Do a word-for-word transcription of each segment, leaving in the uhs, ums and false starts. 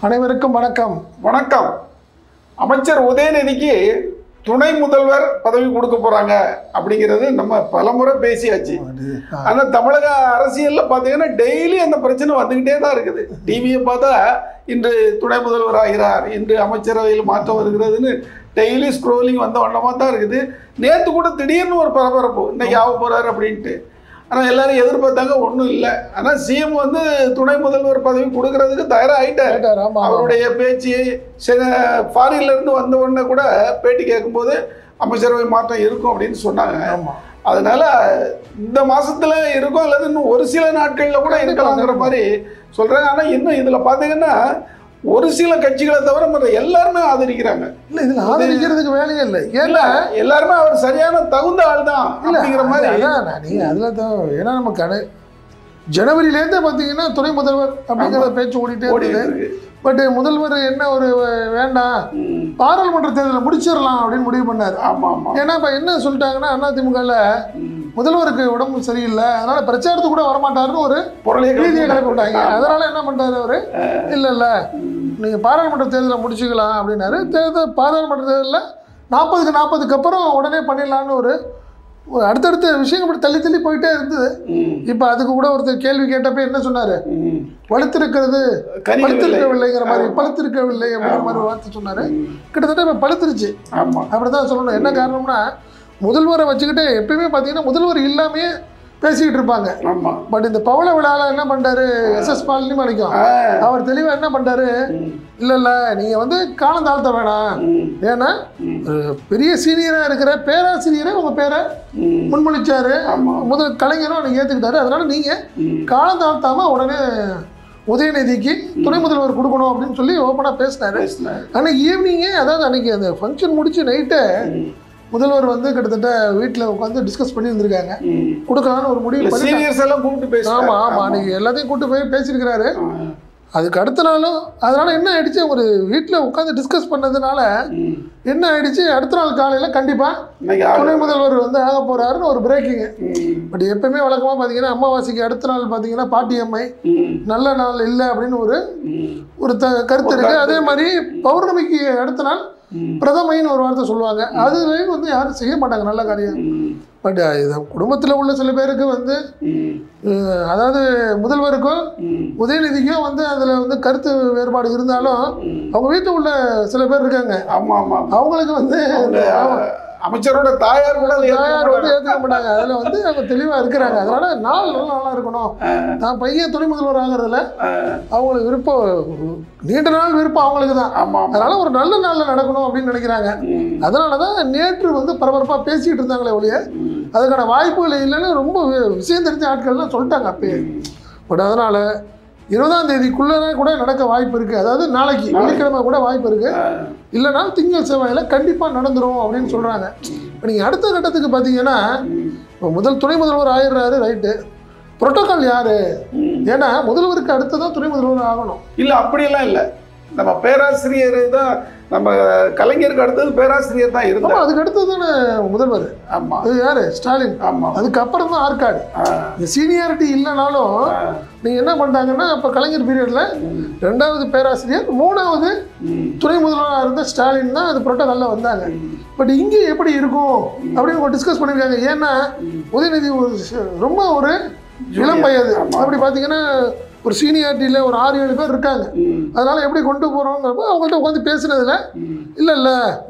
அனைவருக்கும் வணக்கம். வணக்கம். அமைச்சர் உதயநிதிக்கு துணை முதல்வர் பதவி கொடுக்க போறாங்க அப்படிங்கிறது நம்ம பலமுறை பேசியாச்சு. ஆனா தமிழக அரசியல்ல பாத்தீங்கன்னா டெய்லி அந்த பிரச்சனை வந்துகிட்டே தான் இருக்குது. டிவியை பார்த்தா இன்று துணை முதல்வர் ஆகிறார், இன்று அமைச்சரவையில் மாற்றம் வருகிறதுன்னு டெய்லி ஸ்க்ரோலிங் வந்த வண்ணமா தான் இருக்குது. நேற்று கூட திடீர்னு ஒரு பரபரப்பு, இன்னைக்கு ஆக போறாரு அப்படின்ட்டு. ஆனால் எல்லாரும் எதிர்பார்த்தாங்க, ஒன்றும் இல்லை. ஆனால் சிஎம் வந்து துணை முதல்வர் பதவி கொடுக்கறதுக்கு தயாராகிட்டார். அவருடைய பேச்சு ஃபாரின்ல இருந்து வந்த உடனே கூட பேட்டி கேட்கும்போது அமைச்சரவை மாற்றம் இருக்கும் அப்படின்னு சொன்னாங்க. அதனால இந்த மாசத்துல இருக்கும் அல்லது இன்னும் ஒரு சில நாட்கள்ல கூட இருக்கலாங்கிற மாதிரி சொல்றாங்க. ஆனால் இன்னும் இதுல பாத்தீங்கன்னா ஒரு சில கட்சிகளை தவிர மற்ற எல்லாருமே ஆதரிக்கிறாங்க. இல்ல இதுல ஆதரிக்கிறதுக்கு வேலையே இல்லை. ஏன்னா எல்லாருமே அவர் சரியான தகுந்த ஆள் தான் அப்படிங்கிற மாதிரி. நீங்க அதுல தான் ஏன்னா நமக்கு அணு ஜனவரியிலேருந்தே பார்த்தீங்கன்னா துணை முதல்வர் அப்படிங்கிற பேச்சு ஓடிட்டே இருக்குது. பட் முதல்வர் என்ன ஒரு வேண்டாம், பாராளுமன்ற தேர்தலை முடிச்சிடலாம் அப்படின்னு முடிவு பண்ணாரு. ஏன்னா இப்போ என்ன சொல்லிட்டாங்கன்னா அதிமுகவில் முதல்வருக்கு உடம்பு சரியில்லை, அதனால பிரச்சாரத்துக்கு கூட வரமாட்டாருன்னு ஒரு ரீதியை கிளப்பி விட்டாங்க. அதனால என்ன பண்ணுறாரு அவரு, இல்லை இல்லை நீங்கள் பாராளுமன்ற தேர்தலை முடிச்சுக்கலாம் அப்படின்னாரு. தேர்தல் பாராளுமன்ற தேர்தலில் நாற்பதுக்கு நாற்பதுக்கு அப்புறம் உடனே பண்ணிடலான்னு ஒரு அடுத்தடுத்த விஷயங்கள் இப்படி தள்ளி தள்ளி போயிட்டே இருந்தது. இப்போ அதுக்கு கூட ஒருத்தர் கேள்வி கேட்டப்ப என்ன சொன்னாரு, பழுத்திருக்கிறது பழுத்திருக்கவில்லைங்கிற மாதிரி, பழுத்திருக்கவில்லை அப்படிங்கிற மாதிரி வார்த்தை சொன்னாரு. கிட்டத்தட்ட இப்போ பழுத்துருச்சு அப்படிதான் சொல்லணும். என்ன காரணம்னா முதல்வரை வச்சுக்கிட்டு எப்பயுமே பார்த்தீங்கன்னா முதல்வர் இல்லாமையே பேசிக்கிட்டு இருப்பாங்க. பட் இந்த பவள விழாவில் என்ன பண்ணுறாரு எஸ் எஸ் பாலினி மாணிக்கம், அவர் தெளிவாக என்ன பண்ணுறாரு, இல்லை இல்லை நீங்கள் வந்து காலம் தாழ்த்த வேணாம், ஏன்னா பெரிய சீனியராக இருக்கிற பேராசிரியரை உங்கள் பேரை முன்மொழிச்சாரு, முதல் கலைஞரும் அன்றைக்கி ஏற்றுக்கிட்டாரு, அதனால நீங்கள் காலம் தாழ்த்தாமல் உடனே உதயநிதிக்கு துணை முதல்வர் கொடுக்கணும் அப்படின்னு சொல்லி ஓப்பனாக பேசினாரு. அன்னைக்கு ஈவினிங்கே, அதாவது அன்றைக்கி அந்த ஃபங்க்ஷன் முடிச்சு நைட்டு முதல்வர் வந்து கிட்டத்தட்ட வீட்டில் உட்காந்து டிஸ்கஸ் பண்ணி இருந்திருக்காங்க, கொடுக்கலான்னு ஒரு முடிவு பண்ணி சீனியர்ஸ் எல்லாம் கூப்பிட்டு பேச. ஆமாம் ஆமாம் அன்றைக்கி எல்லாத்தையும் கூப்பிட்டு போய் பேசியிருக்கிறாரு. அதுக்கு அடுத்த நாளும் அதனால என்ன ஆயிடுச்சு, ஒரு வீட்டில் உட்காந்து டிஸ்கஸ் பண்ணதுனால என்ன ஆயிடுச்சு, அடுத்த நாள் காலையில் கண்டிப்பாக துணை முதல்வர் வந்து ஆக போறாருன்னு ஒரு பிரேக்கிங்கு. பட் எப்பயுமே வழக்கமாக பார்த்தீங்கன்னா அமாவாசைக்கு அடுத்த நாள் பார்த்தீங்கன்னா பாட்டியம்மை நல்ல நாள் இல்லை அப்படின்னு ஒரு ஒரு த கருத்து இருக்கு. அதே மாதிரி பௌர்ணமிக்கு அடுத்த நாள் பிரதமைன்னு ஒரு வார்த்தை சொல்லுவாங்க. அது வந்து யாரும் செய்ய மாட்டாங்க நல்ல காரியம். பட் இது குடும்பத்தில் உள்ள சில பேருக்கு வந்து, அதாவது முதல்வருக்கும் உதயநிதிக்கும் வந்து அதில் வந்து கருத்து வேறுபாடு இருந்தாலும் அவங்க வீட்டில் உள்ள சில பேர் இருக்காங்க, அவங்களுக்கு வந்து அமைச்சரோட தாயார் கூட தாயார் வந்து ஏற்றுக்க மாட்டாங்க. அதில் வந்து அவங்க தெளிவாக இருக்கிறாங்க. அதனால நாள் நல்ல நாளாக இருக்கணும், நான் பையன் துணை முதல்வர் ஆகிறதுல அவங்களுக்கு விருப்பம், நீண்ட நாள் விருப்பம் அவங்களுக்கு தான். அதனால ஒரு நல்ல நாளில் நடக்கணும் அப்படின்னு நினைக்கிறாங்க. அதனால தான் நேற்று வந்து பரபரப்பாக பேசிக்கிட்டு இருந்தாங்களே ஒழிய அதுக்கான வாய்ப்புகள் இல்லைன்னு ரொம்ப விஷயம் தெரிஞ்ச ஆட்கள்லாம் சொல்லிட்டாங்க அப்பயே. பட் அதனால் இருபதாம் தேதிக்குள்ளே கூட நடக்க வாய்ப்பு இருக்குது. அதாவது நாளைக்கு வெள்ளிக்கிழமை கூட வாய்ப்பு இருக்குது, இல்லைனா திங்கள் செவ்வாயில் கண்டிப்பாக நடந்துடும் அப்படின்னு சொல்கிறாங்க. இப்போ நீங்கள் அடுத்த கட்டத்துக்கு பார்த்தீங்கன்னா இப்போ முதல் துணை முதல்வர் ஆயிடுறாரு, ரைட்டு, புரோட்டோக்கால் யார், ஏன்னா முதல்வருக்கு அடுத்து தான் துணை முதல்வர் ஆகணும். இல்லை அப்படியெல்லாம் இல்லை, நம்ம பேராசிரியர் தான், நம்ம கலைஞருக்கு அடுத்தது பேராசிரியர் தான் இருந்தார். அதுக்கு அடுத்தது தானே முதல்வர். ஆமாம், அது யாரு, ஸ்டாலின். ஆமாம், அதுக்கப்புறம் தான் ஆற்காடு. இந்த சீனியாரிட்டி இல்லைனாலும் நீங்கள் என்ன பண்ணிட்டாங்கன்னா இப்போ கலைஞர் பீரியடில் ரெண்டாவது பேராசிரியர், மூணாவது துணை முதல்வராக இருந்த ஸ்டாலின் தான் அது புரோட்டோகாலில் வந்தாங்க. பட் இங்கே எப்படி இருக்கும் அப்படின்னு டிஸ்கஸ் பண்ணியிருக்காங்க. ஏன்னா உதயநிதி ஒரு ரொம்ப ஒரு இளம் வயது, அப்படி பார்த்தீங்கன்னா ஒரு சீனியாரிட்டியில் ஒரு ஆறு ஏழு பேர் இருக்காங்க. அதனால் எப்படி கொண்டு போகிறோங்கிறப்ப அவங்கள்ட்ட உட்காந்து பேசுனதில் இல்லை இல்லை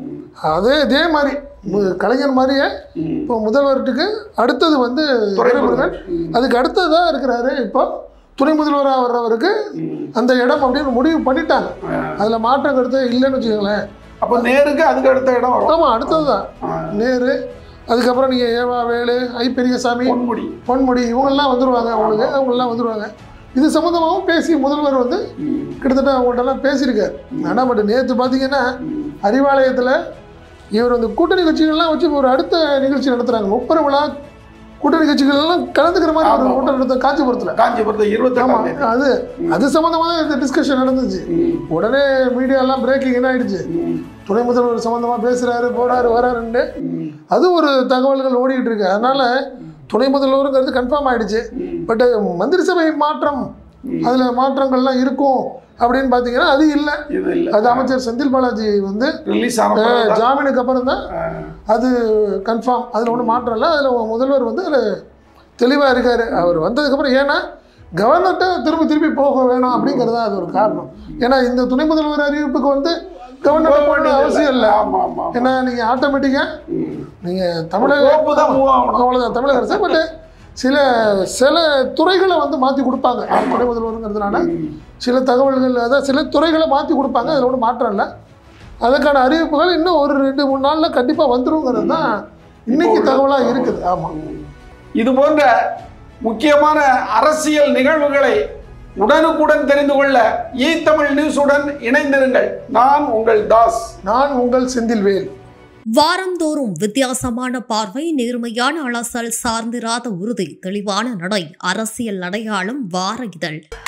அதே இதே மாதிரி கலைஞர் மாதிரியே இப்போ முதல்வர்கிட்ட அடுத்தது வந்து துரைமுருகன், அதுக்கு அடுத்ததாக இருக்கிறாரு இப்போ துணை முதல்வராக வர்றவருக்கு அந்த இடம் அப்படின்னு முடிவு பண்ணிட்டாங்க. அதில் மாற்றம் கருத்து இல்லைன்னு வச்சுக்கோங்களேன். அப்போ நேருக்கு அதுக்கு அடுத்த இடம் வரும். ஆமாம், அடுத்தது தான் நேரு. அதுக்கப்புறம் நீங்கள் ஏவா வேலு, ஐ பெரியசாமி, பொன்முடி பொன்முடி இவங்கெல்லாம் வந்துடுவாங்க. அவங்களுக்கு அவங்கெல்லாம் வந்துடுவாங்க. இது சம்மந்தமாகவும் பேசி முதல்வர் வந்து கிட்டத்தட்ட அவங்கள்ட்டலாம் பேசியிருக்காரு. ஆனால் பட் நேற்று பார்த்தீங்கன்னா அறிவாலயத்தில் இவர் வந்து கூட்டணி கட்சிகள்லாம் வச்சு ஒரு அடுத்த நிகழ்ச்சி நடத்துகிறாங்க. முப்பது விழா கூட்டணி கட்சிகள் எல்லாம் கலந்துக்கிற மாதிரி ஒரு கூட்டம் நடத்த காஞ்சிபுரத்தில் காஞ்சிபுரத்தில் இருபத்தி ஆமாம் அது அது சம்மந்தமாக தான் இந்த டிஸ்கஷன் நடந்துச்சு. உடனே மீடியாலாம் பிரேக்கிங் என்ன ஆயிடுச்சு, துணை முதல்வர் சம்மந்தமாக பேசுகிறாரு, போடாரு வராருன்னு அது ஒரு தகவல்கள் ஓடிக்கிட்டு இருக்கு. அதனால் துணை முதல்வருங்கிறது கன்ஃபார்ம் ஆகிடுச்சு. பட் மந்திரி சபை மாற்றம் அதில் மாற்றங்கள்லாம் இருக்கும் அப்படின்னு பார்த்தீங்கன்னா அது இல்லை. இது இல்லை. அது அமைச்சர் செந்தில் பாலாஜி வந்து ரிலீஸ் ஆன ஜாமீனுக்கு அப்புறம் தான் அது கன்ஃபார்ம். அதில் ஒன்றும் மாற்றம் இல்லை. அதில் முதல்வர் வந்து அதில் தெளிவாக இருக்கார். அவர் வந்ததுக்கப்புறம் ஏன்னா கவர்னர்கிட்ட திரும்பி திரும்பி போக வேணாம் அப்படிங்கிறது தான் அது ஒரு காரணம். ஏன்னா இந்த துணை முதல்வர் அறிவிப்புக்கு வந்து கவர்னர் போட அவசியம் இல்லை. ஏன்னா நீங்கள் ஆட்டோமேட்டிக்காக நீங்கள் தமிழக அவ்வளோதான் தமிழக அரசு. பட் சில சில துறைகளை வந்து மாற்றி கொடுப்பாங்க துணை முதல்வருங்கிறதுனால. சில தகவல்கள் அதாவது சில துறைகளை மாற்றி கொடுப்பாங்க. அதில் ஒன்றும் மாற்றம் இல்லை. அதுக்கான அறிவிப்புகள் இன்னும் ஒரு ரெண்டு மூணு நாளில் கண்டிப்பாக வந்துருங்கிறது தான் இன்னைக்கு தகவலாக இருக்குது. ஆமாம், இது போன்ற முக்கியமான அரசியல் நிகழ்வுகளை உடனுக்குடன் தெரிந்து கொள்ள ஈ தமிழ் நியூஸுடன் இணைந்திருங்கள். நான் உங்கள் தாஸ். நான் உங்கள் செந்தில்வேல். வாரந்தோறும் வித்தியாசமான பார்வை, நேர்மையான அலசல், சார்ந்திராத உறுதி, தெளிவான நடை, அரசியல் அடையாளம் வார இதழ்.